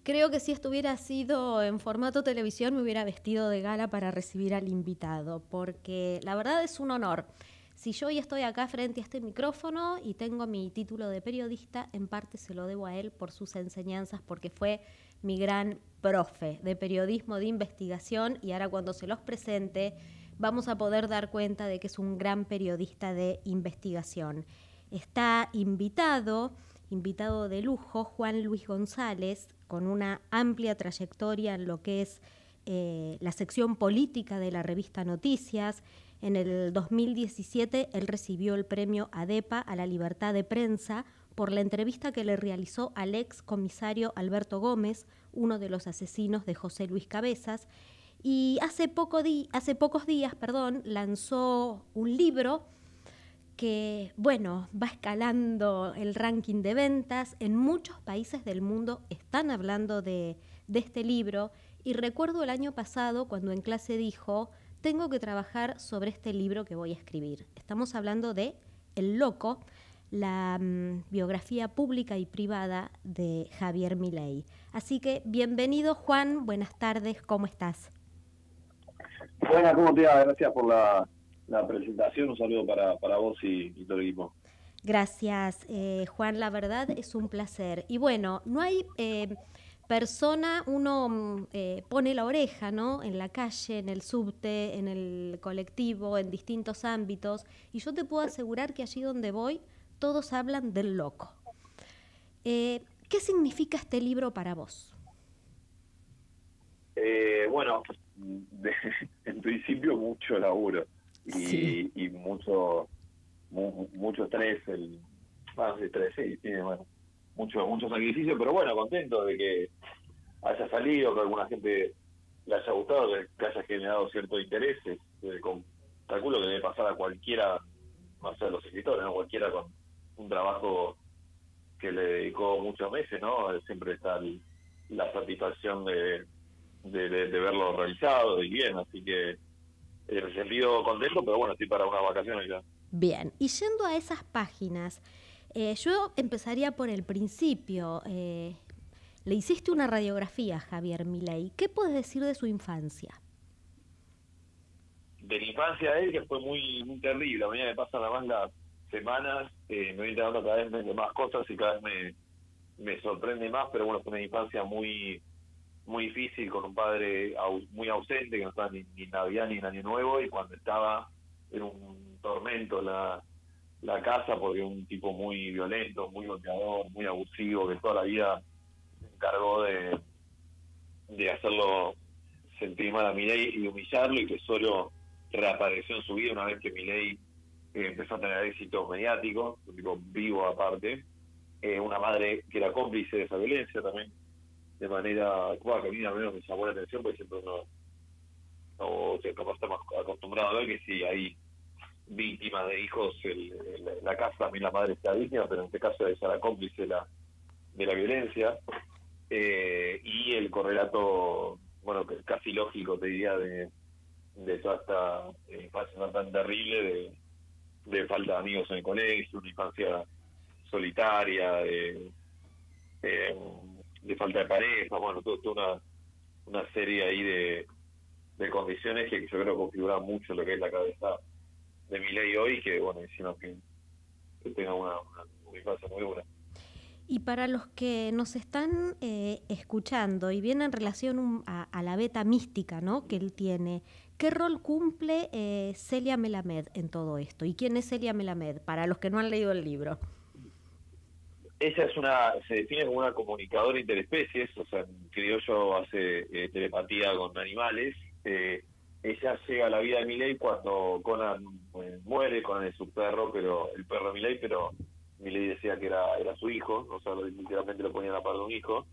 Creo que si estuviera sido en formato televisión me hubiera vestido de gala para recibir al invitado, porque la verdad es un honor. Si yo hoy estoy acá frente a este micrófono y tengo mi título de periodista, en parte se lo debo a él por sus enseñanzas, porque fue mi gran profe de periodismo de investigación, y ahora cuando se los presente vamos a poder dar cuenta de que es un gran periodista de investigación. Está invitado de lujo, Juan Luis González, con una amplia trayectoria en lo que es la sección política de la revista Noticias. En el 2017 él recibió el premio ADEPA a la libertad de prensa por la entrevista que le realizó al ex comisario Alberto Gómez, uno de los asesinos de José Luis Cabezas, y hace pocos días lanzó un libro que, bueno, va escalando el ranking de ventas. En muchos países del mundo están hablando de este libro, y recuerdo el año pasado cuando en clase dijo: tengo que trabajar sobre este libro que voy a escribir. Estamos hablando de El Loco, la biografía pública y privada de Javier Milei. Así que bienvenido, Juan, buenas tardes, ¿cómo estás? Buenas, ¿cómo te va? Gracias por la presentación. Un saludo para vos y todo el equipo. Gracias, Juan, la verdad es un placer. Y bueno, no hay persona, uno pone la oreja, ¿no? En la calle, en el subte, en el colectivo, en distintos ámbitos, y yo te puedo asegurar que allí donde voy, todos hablan del Loco. ¿Qué significa este libro para vos? Bueno, en principio mucho laburo Sí. y mucho estrés, más de estrés, sí, tiene, bueno, mucho sacrificio, pero bueno, contento de que haya salido, que a alguna gente le haya gustado, que haya generado cierto interés. Calculo que debe pasar a cualquiera, más a los escritores, ¿no? Cualquiera con un trabajo que le dedicó muchos meses, ¿no? Siempre está la satisfacción de verlo realizado y bien, así que en ese sentido contento, pero bueno, estoy para unas vacaciones ya. Bien, y yendo a esas páginas, yo empezaría por el principio. Le hiciste una radiografía a Javier Milei. ¿Qué puedes decir de su infancia? De la infancia de él, que fue muy terrible, a medida que pasan además las semanas, me voy enterando cada vez de más cosas y cada vez me sorprende más, pero bueno, fue una infancia muy difícil, con un padre muy ausente, que no estaba ni en Navidad ni en Año Nuevo, y cuando estaba era un tormento la casa, porque un tipo muy violento, muy golpeador, muy abusivo, que toda la vida se encargó de hacerlo sentir mal a Milei y humillarlo, y que solo reapareció en su vida una vez que Milei empezó a tener éxito mediático, un tipo vivo aparte. Una madre que era cómplice de esa violencia también, de manera, bueno, que a mí al menos me llamó la atención, porque siempre uno, no, o sea, capaz está más acostumbrado a ver que si hay víctimas de hijos en la casa, también la madre está víctima, pero en este caso ella era cómplice de la violencia. Y el correlato, bueno, que casi lógico, te diría, de toda esta infancia no tan terrible, de falta de amigos en el colegio, una infancia solitaria, de falta de pareja, bueno, toda una serie ahí de condiciones que yo creo que configuran mucho lo que es la cabeza de Milei hoy, que bueno, hicieron que tenga una infancia muy dura. Y para los que nos están escuchando y vienen en relación a la beta mística, ¿no?, que él tiene, ¿qué rol cumple Celia Melamed en todo esto? ¿Y quién es Celia Melamed, para los que no han leído el libro? Ella se define como una comunicadora interespecies, o sea, en criollo hace telepatía con animales. Ella llega a la vida de Milei cuando Conan muere. Conan es su perro, pero el perro de Milei, pero Milei decía que era su hijo, o sea, literalmente lo ponía a la par de un hijo.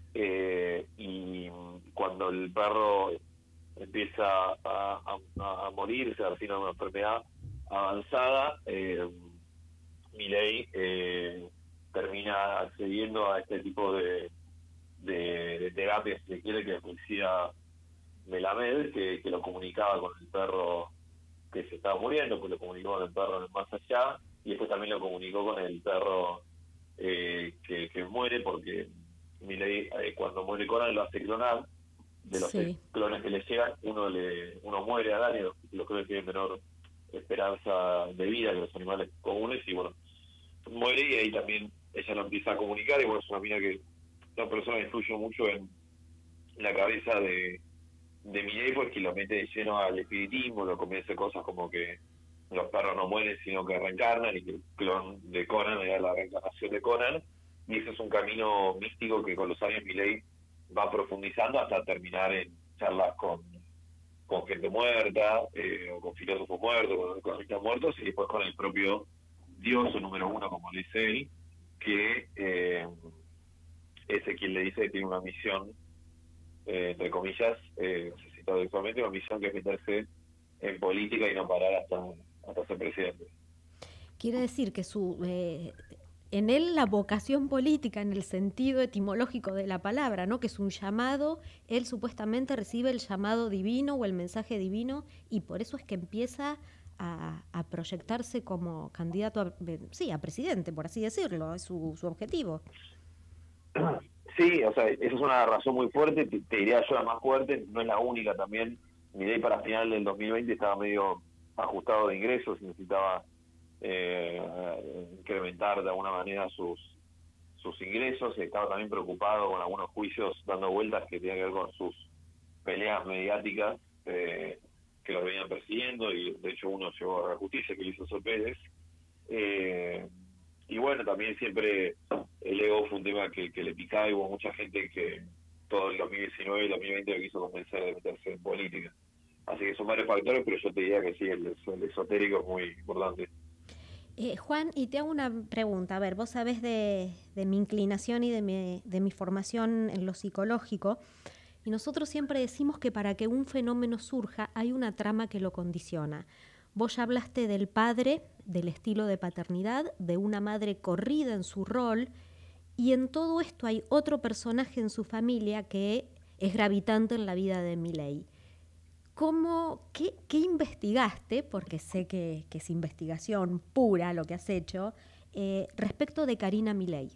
Y cuando el perro empieza a morirse, a decir una enfermedad avanzada, Milei termina accediendo a este tipo de terapia, si se quiere, que decía Melamed, que lo comunicaba con el perro que se estaba muriendo, pues lo comunicó con el perro más allá, y después también lo comunicó con el perro que muere, porque Milei, cuando muere Conan, lo hace clonar. De los Sí. clones que le llegan, uno muere al año, los clones tienen menor esperanza de vida que los animales comunes, y bueno, muere, y ahí también ella lo empieza a comunicar, y bueno, es una mina que la persona influye mucho en la cabeza de Milei, porque lo mete de lleno al espiritismo, lo convence cosas como que los perros no mueren sino que reencarnan, y que el clon de Conan era la reencarnación de Conan, y ese es un camino místico que con los años Milei va profundizando hasta terminar en charlas con gente muerta, o con filósofos muertos, con economistas muertos, y después con el propio Dios, o número uno, como le dice él, que ese quien le dice que tiene una misión, entre comillas, no sé si textualmente, una misión que es meterse en política y no parar hasta ser presidente. Quiere decir que en él la vocación política en el sentido etimológico de la palabra, ¿no? Que es un llamado, él supuestamente recibe el llamado divino o el mensaje divino, y por eso es que empieza a proyectarse como candidato a presidente, por así decirlo, es su objetivo. Sí, o sea, esa es una razón muy fuerte, te diría yo la más fuerte, no es la única también. Milei para final del 2020 estaba medio ajustado de ingresos, necesitaba incrementar de alguna manera sus ingresos, estaba también preocupado con algunos juicios dando vueltas que tenían que ver con sus peleas mediáticas, que lo venían persiguiendo, y de hecho uno llegó a la justicia, que lo hizo Sol Pérez. Y bueno, también siempre el ego fue un tema que le picaba, y hubo mucha gente que todo el 2019 y el 2020 lo quiso convencer de meterse en política. Así que son varios factores, pero yo te diría que sí, el esotérico es muy importante. Juan, y te hago una pregunta. A ver, vos sabés de mi inclinación y de mi formación en lo psicológico, y nosotros siempre decimos que para que un fenómeno surja hay una trama que lo condiciona. Vos ya hablaste del padre, del estilo de paternidad, de una madre corrida en su rol, y en todo esto hay otro personaje en su familia que es gravitante en la vida de Milei. ¿Qué investigaste? Porque sé que es investigación pura lo que has hecho, respecto de Karina Milei.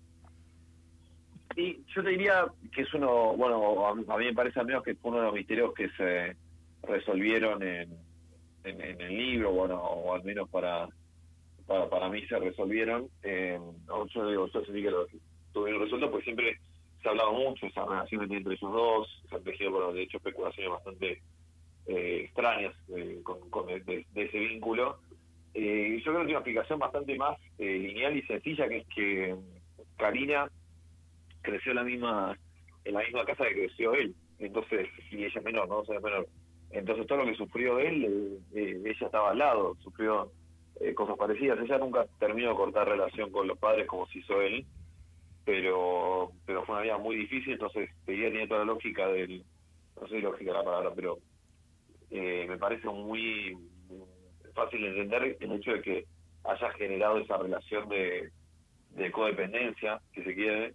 Y yo te diría que es a mí me parece al menos que fue uno de los misterios que se resolvieron en el libro, bueno, o al menos para mí se resolvieron. Yo sentí que lo tuvieron resuelto, pues siempre se ha hablado mucho de esa relación que tiene entre ellos dos, se han tejido, bueno, de hecho, especulaciones bastante extrañas de ese vínculo. Yo creo que tiene una explicación bastante más lineal y sencilla, que es que Karina creció en la misma casa que creció él, entonces, y ella es menor, ¿no? O sea, es menor. Entonces todo lo que sufrió él, ella estaba al lado, sufrió cosas parecidas. Ella nunca terminó de cortar relación con los padres como se hizo él, pero fue una vida muy difícil, entonces tiene toda la lógica no sé si lógica la palabra, pero me parece muy fácil de entender el hecho de que haya generado esa relación de codependencia, si se quiere,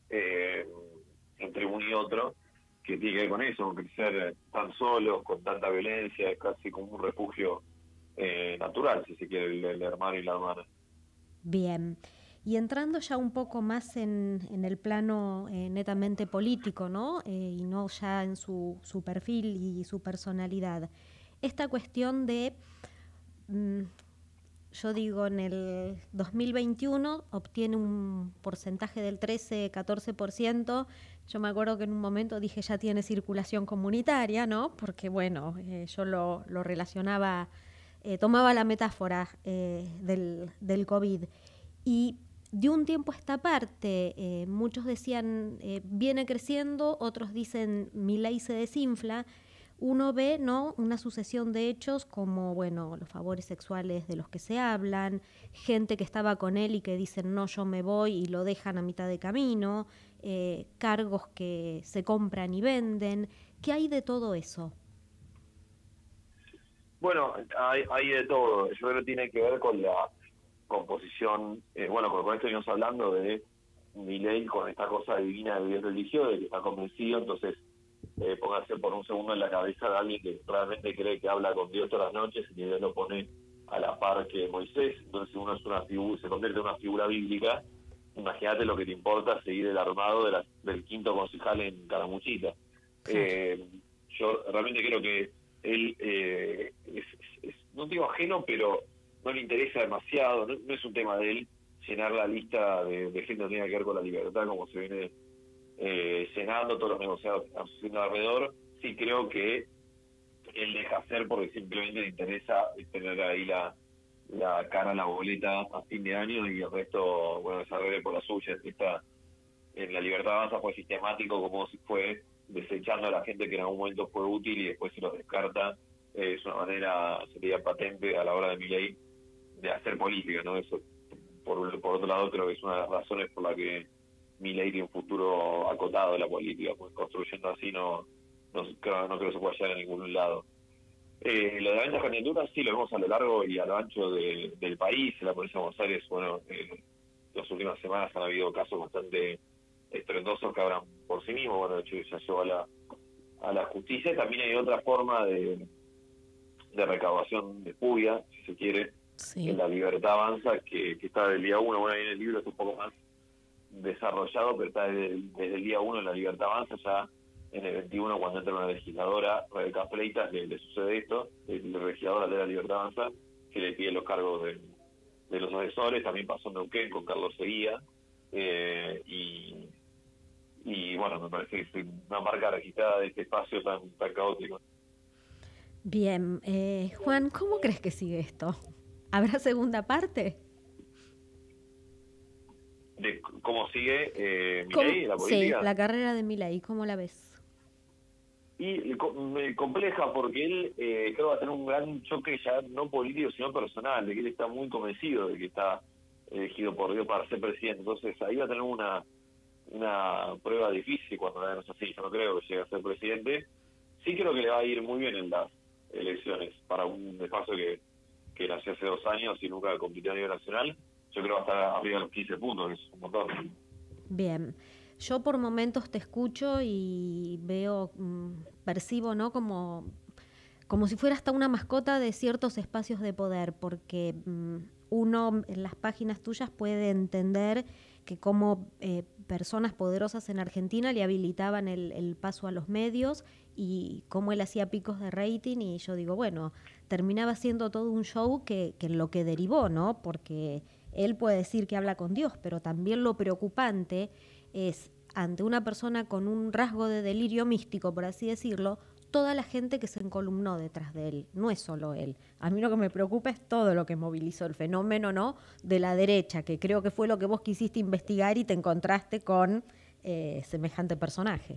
entre uno y otro, que tiene que ver con eso, con crecer tan solos, con tanta violencia, es casi como un refugio natural, si se quiere, el hermano y la hermana. Bien. Y entrando ya un poco más en el plano netamente político, ¿no? Y no ya en su perfil y su personalidad. Esta cuestión de, yo digo, en el 2021 obtiene un porcentaje del 13-14%. Yo me acuerdo que en un momento dije ya tiene circulación comunitaria, ¿no? Porque bueno, yo lo relacionaba, tomaba la metáfora del COVID. Y de un tiempo a esta parte, muchos decían viene creciendo, otros dicen Milei se desinfla. Uno ve, ¿no?, una sucesión de hechos como, bueno, los favores sexuales de los que se hablan, gente que estaba con él y que dicen no, yo me voy, y lo dejan a mitad de camino, cargos que se compran y venden. ¿Qué hay de todo eso? Bueno, hay de todo. Yo creo que tiene que ver con la composición, con esto venimos hablando de Milei, con esta cosa divina del Dios religioso, de que está convencido. Entonces póngase por un segundo en la cabeza de alguien que realmente cree que habla con Dios todas las noches, y que Dios lo pone a la par que Moisés. Entonces uno es se convierte en una figura bíblica, imagínate lo que te importa seguir el armado del quinto concejal en Calamuchita. Claro. Yo realmente creo que él no digo ajeno, pero no le interesa demasiado, no es un tema de él llenar la lista de gente que tenga que ver con la libertad, como se viene llenando todos los negociados haciendo alrededor. Sí creo que él deja hacer porque simplemente le interesa tener ahí la cara en la boleta a fin de año, y el resto, bueno, desarrolle por la suya. Está en la Libertad Avanza fue sistemático, como si fue desechando a la gente que en algún momento fue útil y después se los descarta. Es una manera, sería patente a la hora de Milei, de hacer política, ¿no? Eso, por otro lado, creo que es una de las razones por la que Milei tiene un futuro acotado en la política, pues construyendo así no creo que se pueda llegar a ningún lado. Lo de la venta de candidaturas sí lo vemos a lo largo y a lo ancho del país. En la provincia de Buenos Aires, bueno, las últimas semanas han habido casos bastante estruendosos que hablan por sí mismos. Bueno, de hecho ya llegó a la justicia. También hay otra forma de recaudación de puya, si se quiere, Sí. en la Libertad Avanza, que está del día 1. Bueno, ahí en el libro es un poco más desarrollado, pero está desde el día 1 en la Libertad Avanza. Ya en el 21, cuando entra una legisladora, Rebeca Fleitas, le sucede esto, la legisladora de la Libertad Avanza, que le pide los cargos de los asesores. También pasó en Neuquén con Carlos Seguía, y bueno, me parece que es una marca registrada de este espacio tan caótico. Bien, Juan, ¿cómo crees que sigue esto? ¿Habrá segunda parte? De cómo sigue Milei en la política. Sí, la carrera de Milei, ¿cómo la ves? Y compleja, porque él creo que va a tener un gran choque ya no político sino personal, de que él está muy convencido de que está elegido por Dios para ser presidente. Entonces ahí va a tener una prueba difícil cuando la veamos así. Yo no creo que llegue a ser presidente. Sí creo que le va a ir muy bien en las elecciones para un espacio que nació hace 2 años y nunca compitió a nivel nacional. Yo creo que va a estar arriba de los 15 puntos, que es un montón. Bien, yo por momentos te escucho y veo, percibo, ¿no? Como si fuera hasta una mascota de ciertos espacios de poder, porque uno en las páginas tuyas puede entender que como personas poderosas en Argentina le habilitaban el paso a los medios y cómo él hacía picos de rating, y yo digo, bueno, terminaba siendo todo un show que en lo que derivó, ¿no? Porque él puede decir que habla con Dios, pero también lo preocupante es, ante una persona con un rasgo de delirio místico, por así decirlo, toda la gente que se encolumnó detrás de él, no es solo él. A mí lo que me preocupa es todo lo que movilizó el fenómeno, ¿no?, de la derecha, que creo que fue lo que vos quisiste investigar y te encontraste con semejante personaje.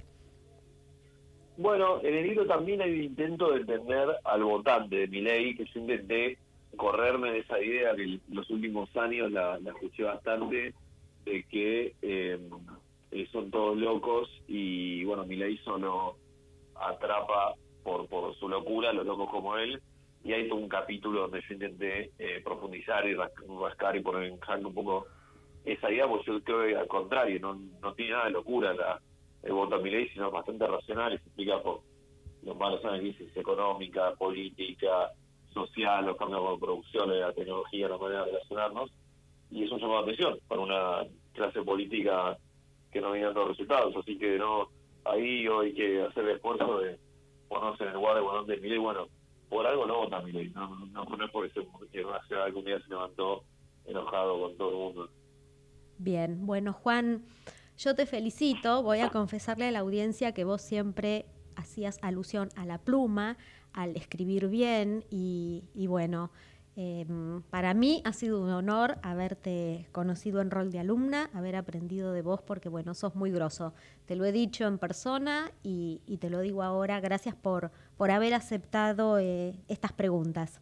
Bueno, en el libro también hay un intento de entender al votante de Milei, que yo intenté correrme de esa idea que los últimos años la escuché bastante, de que son todos locos y bueno, Milei solo atrapa por su locura a los locos como él. Y hay todo un capítulo donde yo intenté profundizar y rascar y poner en jaque un poco esa idea, porque yo creo que al contrario, no tiene nada de locura el voto a Milei, sino bastante racional, y se explica por los malos análisis económica, política, social, los cambios de producción, de la tecnología, la manera de relacionarnos, y eso llama la atención para una clase política que no viene dando resultados. Así que ahí hay que hacer el esfuerzo de ponerse en el lugar de votante de Milei. Bueno, por algo no vota Milei, no es porque en una ciudad algún día se levantó enojado con todo el mundo. Bien, bueno, Juan, yo te felicito. Voy a confesarle a la audiencia que vos siempre hacías alusión a la pluma, al escribir bien y bueno, para mí ha sido un honor haberte conocido en rol de alumna, haber aprendido de vos, porque bueno, sos muy groso. Te lo he dicho en persona y te lo digo ahora. Gracias por haber aceptado estas preguntas.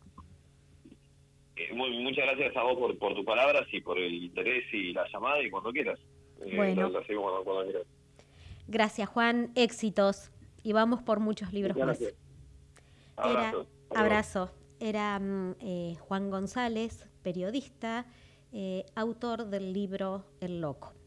Muchas gracias a vos por tus palabras y por el interés y la llamada, y cuando quieras. Bueno, lo hacemos cuando quieras. Gracias, Juan. Éxitos. Y vamos por muchos libros más. Abrazo. Abrazo. Era Juan González, periodista, autor del libro El Loco.